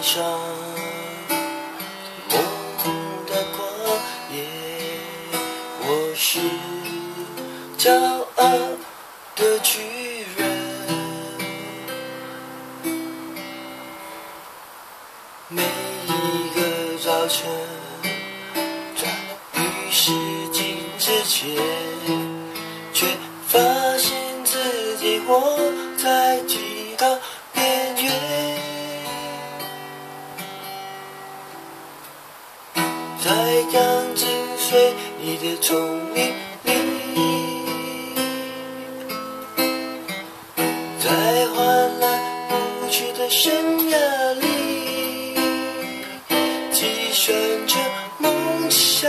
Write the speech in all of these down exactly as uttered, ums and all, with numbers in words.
上，梦的旷野，我是骄傲的巨人。每一个早晨，在与时尽之前，却发现自己活在极高边缘。在刚追随你的丛林里，在换来无趣的生涯里，计算着梦想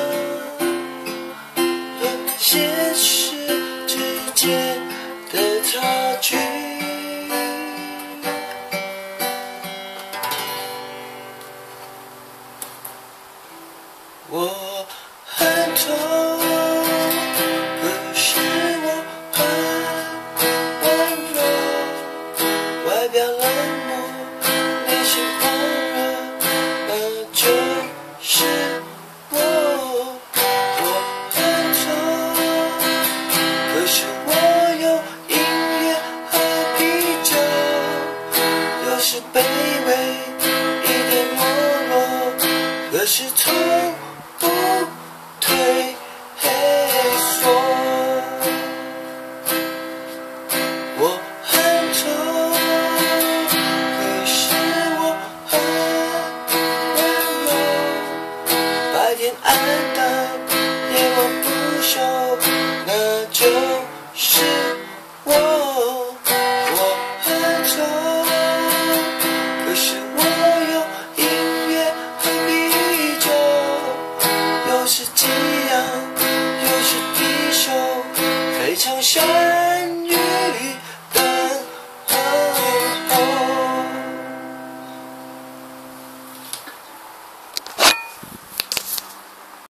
和现实之间的差距。我很痛，可是我很温柔，外表冷漠，内心狂热，那就是我。我很痛，可是我有音乐和啤酒，有时卑微，一点懦弱，可是从不退缩。我很痛，可是我很温柔，白天暗淡，夜晚不休，那就是我。我很痛，可是我有音乐和啤酒，有时激昂，有时低手，非常像